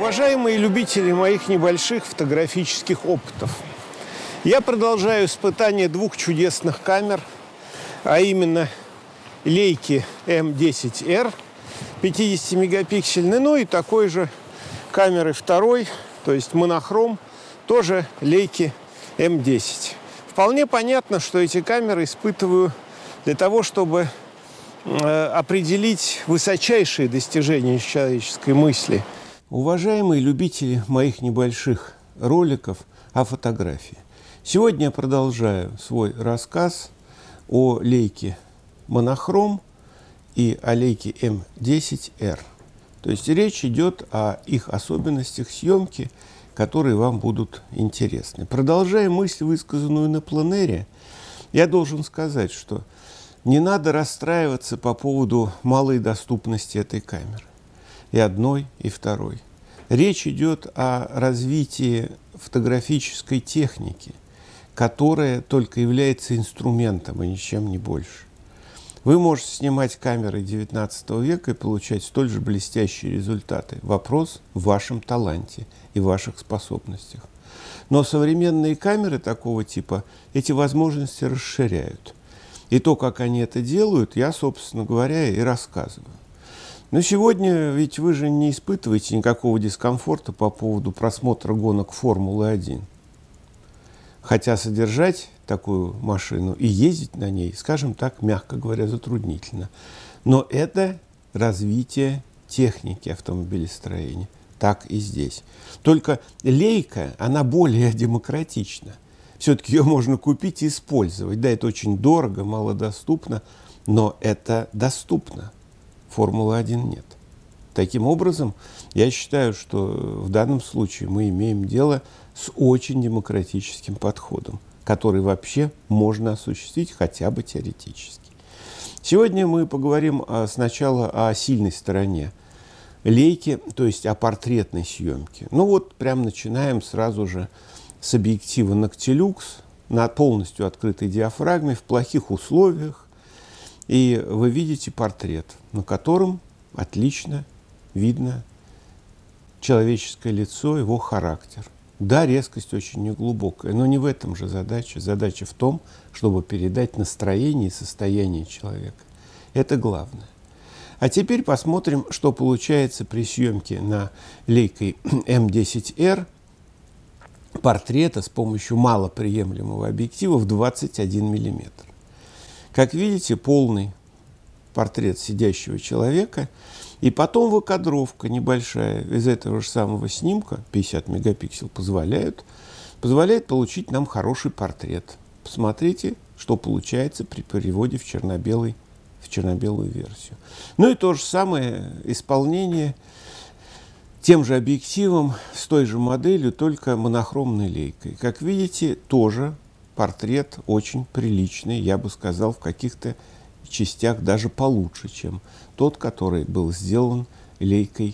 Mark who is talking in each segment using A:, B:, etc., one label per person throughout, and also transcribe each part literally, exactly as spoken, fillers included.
A: Уважаемые любители моих небольших фотографических опытов, я продолжаю испытание двух чудесных камер, а именно Leica эм десять эр пятидесятимегапиксельной, ну и такой же камеры второй, то есть монохром, тоже Leica эм десять. Вполне понятно, что эти камеры испытываю для того, чтобы э, определить высочайшие достижения человеческой мысли. Уважаемые любители моих небольших роликов о фотографии, сегодня я продолжаю свой рассказ о Leica монохром и о Leica эм десять эр. То есть речь идет о их особенностях съемки, которые вам будут интересны. Продолжая мысль, высказанную на пленэре, я должен сказать, что не надо расстраиваться по поводу малой доступности этой камеры. И одной, и второй. Речь идет о развитии фотографической техники, которая только является инструментом, и ничем не больше. Вы можете снимать камерой девятнадцатого века и получать столь же блестящие результаты. Вопрос в вашем таланте и ваших способностях. Но современные камеры такого типа эти возможности расширяют. И то, как они это делают, я, собственно говоря, и рассказываю. Но сегодня ведь вы же не испытываете никакого дискомфорта по поводу просмотра гонок Формулы один. Хотя содержать такую машину и ездить на ней, скажем так, мягко говоря, затруднительно. Но это развитие техники автомобилестроения. Так и здесь. Только Leica, она более демократична. Все-таки ее можно купить и использовать. Да, это очень дорого, малодоступно, но это доступно. Формулы один нет. Таким образом, я считаю, что в данном случае мы имеем дело с очень демократическим подходом, который вообще можно осуществить хотя бы теоретически. Сегодня мы поговорим а, сначала о сильной стороне Leica, то есть о портретной съемке. Ну вот, прям начинаем сразу же с объектива Noctilux на полностью открытой диафрагме в плохих условиях. И вы видите портрет, на котором отлично видно человеческое лицо, его характер. Да, резкость очень неглубокая, но не в этом же задача. Задача в том, чтобы передать настроение и состояние человека. Это главное. А теперь посмотрим, что получается при съемке на Leica эм десять эр портрета с помощью малоприемлемого объектива в двадцать один миллиметр. Как видите, полный портрет сидящего человека, и потом выкадровка небольшая из этого же самого снимка, пятьдесят мегапикселей, позволяет, позволяет получить нам хороший портрет. Посмотрите, что получается при переводе в черно-белый, в черно-белую версию. Ну и то же самое исполнение тем же объективом, с той же моделью, только монохромной Leica. Как видите, тоже портрет очень приличный, я бы сказал, в каких-то частях даже получше, чем тот, который был сделан Leica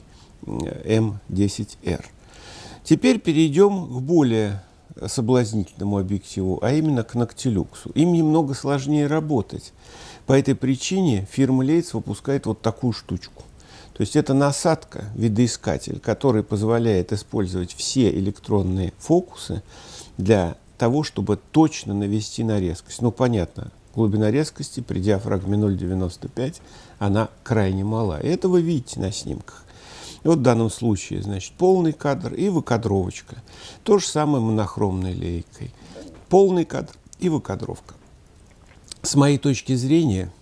A: эм десять эр. Теперь перейдем к более соблазнительному объективу, а именно к Noctilux. Им немного сложнее работать. По этой причине фирма Leica выпускает вот такую штучку. То есть это насадка, видоискатель, который позволяет использовать все электронные фокусы для того, чтобы точно навести на резкость. Ну, понятно, глубина резкости при диафрагме ноль целых девяносто пять она крайне мала. И это вы видите на снимках. И вот в данном случае, значит, полный кадр и выкадровочка. То же самое монохромной Leica. Полный кадр и выкадровка. С моей точки зрения,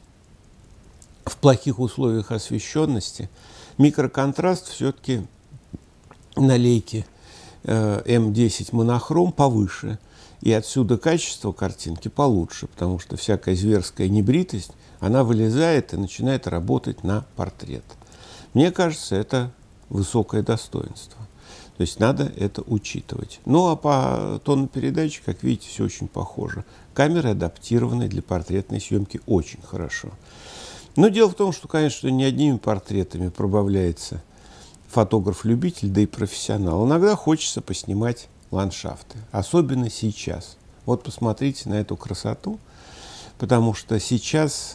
A: в плохих условиях освещенности микроконтраст все-таки на Leica э, эм десять монохром повыше. И отсюда качество картинки получше, потому что всякая зверская небритость, она вылезает и начинает работать на портрет. Мне кажется, это высокое достоинство. То есть надо это учитывать. Ну а по тону передачи, как видите, все очень похоже. Камеры адаптированы для портретной съемки очень хорошо. Но дело в том, что, конечно, не одними портретами пробавляется фотограф-любитель, да и профессионал. Иногда хочется поснимать ландшафты, особенно сейчас. Вот посмотрите на эту красоту, потому что сейчас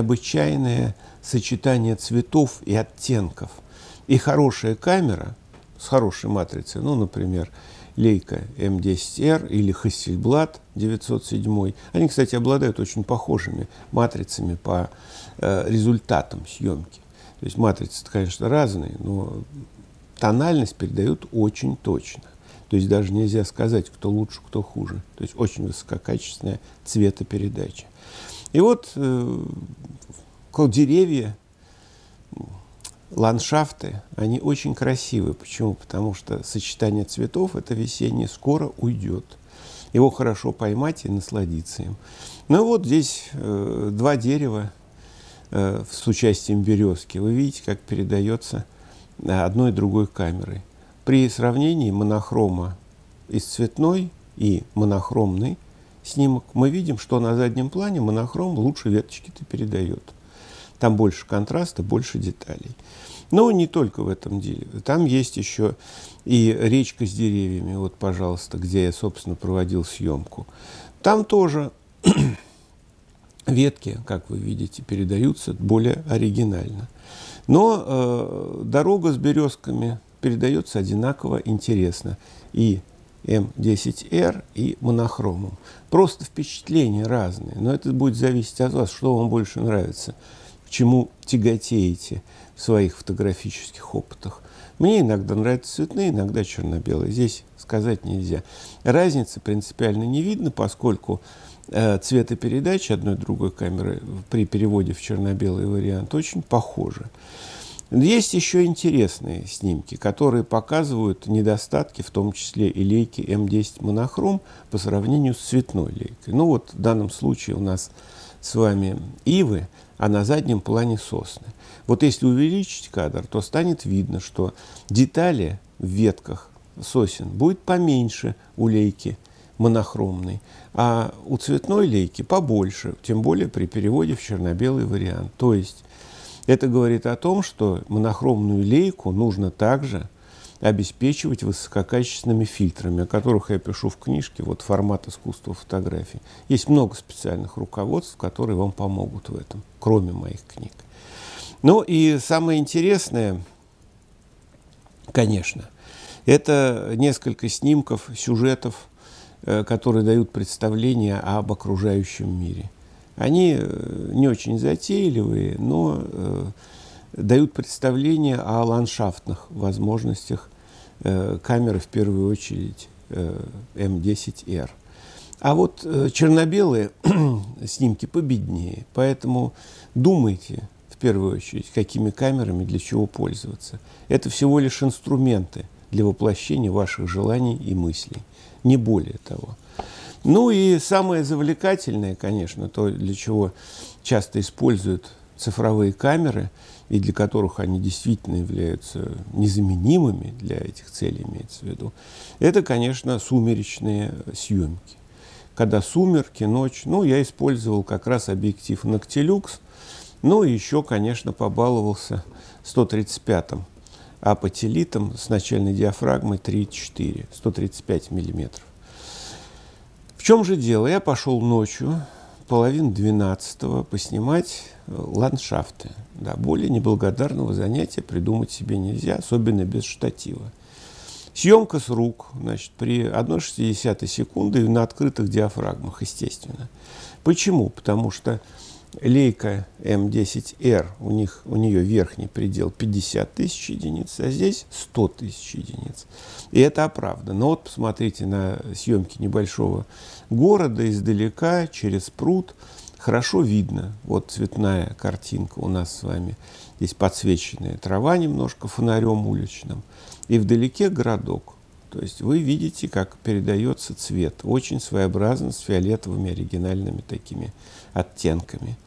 A: необычайное сочетание цветов и оттенков. И хорошая камера с хорошей матрицей, ну, например, Leica эм десять эр или Hasselblad девятьсот семь. Они, кстати, обладают очень похожими матрицами по э, результатам съемки. То есть матрицы, конечно, разные, но тональность передают очень точно. То есть даже нельзя сказать, кто лучше, кто хуже. То есть очень высококачественная цветопередача. И вот э, деревья, ландшафты, они очень красивые. Почему? Потому что сочетание цветов, это весеннее, скоро уйдет. Его хорошо поймать и насладиться им. Ну вот здесь э, два дерева э, с участием березки. Вы видите, как передается одной и другой камерой. При сравнении монохрома из цветной и монохромный снимок мы видим, что на заднем плане монохром лучше веточки-то передает. Там больше контраста, больше деталей. Но не только в этом деле. Там есть еще и речка с деревьями, вот, пожалуйста, где я, собственно, проводил съемку. Там тоже ветки, как вы видите, передаются более оригинально. Но э, дорога с березками передается одинаково интересно. И эм десять эр, и монохромом. Просто впечатления разные. Но это будет зависеть от вас, что вам больше нравится, к чему тяготеете в своих фотографических опытах. Мне иногда нравятся цветные, иногда черно-белые. Здесь сказать нельзя. Разницы принципиально не видно, поскольку э, цветопередача одной и другой камеры при переводе в черно-белый вариант очень похожи. Есть еще интересные снимки, которые показывают недостатки, в том числе и Leica эм десять монохром по сравнению с цветной лейкой. Ну вот в данном случае у нас с вами ивы, а на заднем плане сосны. Вот если увеличить кадр, то станет видно, что детали в ветках сосен будет поменьше у Leica монохромной, а у цветной лейки побольше, тем более при переводе в черно-белый вариант. То есть это говорит о том, что монохромную лейку нужно также обеспечивать высококачественными фильтрами, о которых я пишу в книжке вот «Формат искусства фотографии». Есть много специальных руководств, которые вам помогут в этом, кроме моих книг. Ну и самое интересное, конечно, это несколько снимков, сюжетов, которые дают представление об окружающем мире. Они не очень затейливые, но э, дают представление о ландшафтных возможностях э, камеры, в первую очередь, э, эм десять эр. А вот э, черно-белые снимки победнее, поэтому думайте, в первую очередь, какими камерами, для чего пользоваться. Это всего лишь инструменты для воплощения ваших желаний и мыслей, не более того. Ну и самое завлекательное, конечно, то, для чего часто используют цифровые камеры, и для которых они действительно являются незаменимыми для этих целей, имеется в виду, это, конечно, сумеречные съемки. Когда сумерки, ночь, ну, я использовал как раз объектив Noctilux, ну и еще, конечно, побаловался сто тридцать пятым апотелитом с начальной диафрагмой три четыре, сто тридцать пять миллиметров. В чем же дело? Я пошел ночью, половину двенадцатого, поснимать ландшафты. Да, более неблагодарного занятия придумать себе нельзя, особенно без штатива. Съемка с рук, значит, при одной шестидесятой секунды на открытых диафрагмах, естественно. Почему? Потому что Leica эм десять эр, у, них, у нее верхний предел пятьдесят тысяч единиц, а здесь сто тысяч единиц. И это оправдано. Но вот посмотрите на съемки небольшого города издалека, через пруд. Хорошо видно. Вот цветная картинка у нас с вами. Здесь подсвеченная трава немножко фонарем уличным. И вдалеке городок. То есть вы видите, как передается цвет. Очень своеобразно, с фиолетовыми оригинальными такими оттенками.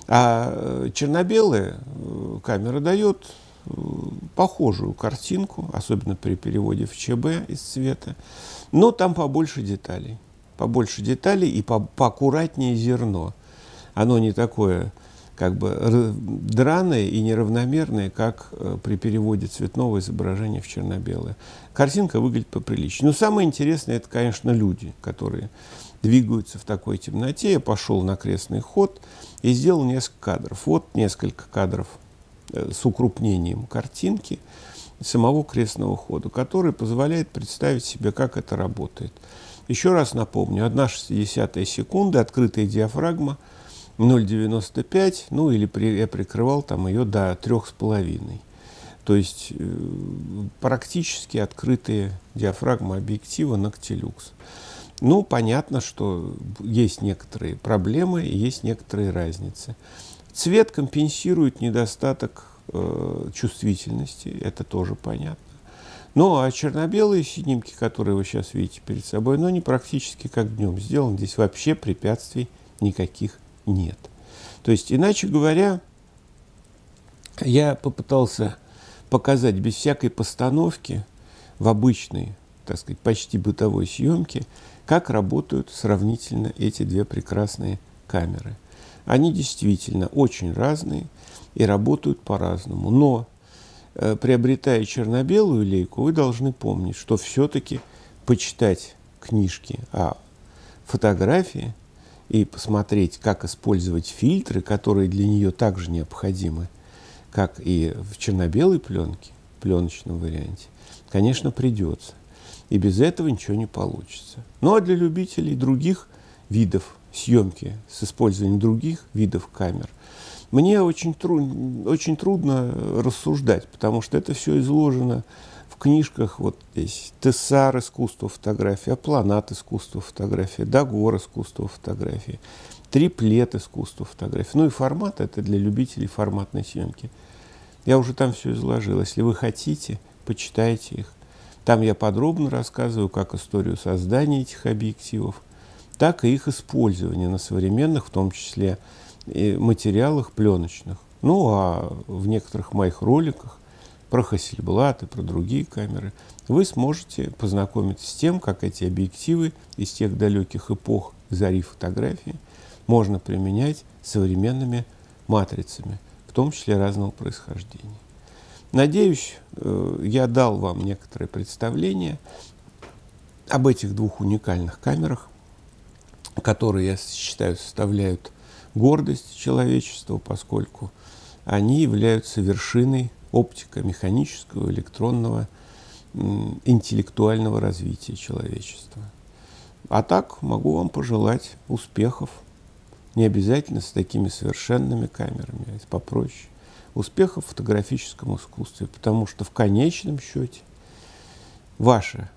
A: А черно-белая камера дает похожую картинку, особенно при переводе в ЧБ из цвета, но там побольше деталей. Побольше деталей и по поаккуратнее зерно. Оно не такое как бы драное и неравномерное, как при переводе цветного изображения в черно-белое. Картинка выглядит поприличнее. Но самое интересное, это, конечно, люди, которые двигаются в такой темноте. Я пошел на крестный ход и сделал несколько кадров. Вот несколько кадров с укрупнением картинки. самого крестного хода, который позволяет представить себе, как это работает. Еще раз напомню, одна шестидесятая секунды, открытая диафрагма, ноль целых девяносто пять, ну или при, я прикрывал там ее до трёх с половиной. То есть э, практически открытые диафрагмы объектива Noctilux. Ну, понятно, что есть некоторые проблемы и есть некоторые разницы. Цвет компенсирует недостаток э, чувствительности, это тоже понятно. Ну, а черно-белые снимки, которые вы сейчас видите перед собой, ну, они практически как днем сделаны. Здесь вообще препятствий никаких нет. То есть, иначе говоря, я попытался показать без всякой постановки в обычной, так сказать, почти бытовой съемке, как работают сравнительно эти две прекрасные камеры. Они действительно очень разные и работают по-разному. Но, э, приобретая черно-белую лейку, вы должны помнить, что все-таки почитать книжки о фотографии и посмотреть, как использовать фильтры, которые для нее также необходимы, как и в черно-белой пленке, в пленочном варианте, конечно, придется. И без этого ничего не получится. Ну а для любителей других видов съемки с использованием других видов камер мне очень, тру очень трудно рассуждать, потому что это все изложено в книжках. Вот здесь Тессар «Искусство фотографии», Апланат «Искусство фотографии», Дагор «Искусство фотографии», Триплет «Искусство фотографии». Ну и формат — это для любителей форматной съемки. Я уже там все изложил. Если вы хотите, почитайте их. Там я подробно рассказываю как историю создания этих объективов, так и их использования на современных, в том числе и материалах пленочных. Ну, а в некоторых моих роликах про Hasselblad и про другие камеры вы сможете познакомиться с тем, как эти объективы из тех далеких эпох зари фотографии можно применять современными матрицами, в том числе разного происхождения. Надеюсь, я дал вам некоторое представление об этих двух уникальных камерах, которые, я считаю, составляют гордость человечества, поскольку они являются вершиной оптико-механического, электронного, интеллектуального развития человечества. А так могу вам пожелать успехов, не обязательно с такими совершенными камерами, а попроще. Успехов в фотографическом искусстве, потому что в конечном счете ваша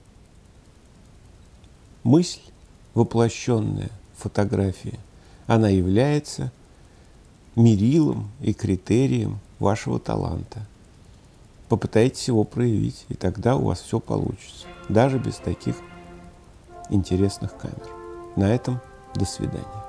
A: мысль, воплощенная в фотографии, она является мерилом и критерием вашего таланта. Попытайтесь его проявить, и тогда у вас все получится, даже без таких интересных камер. На этом до свидания.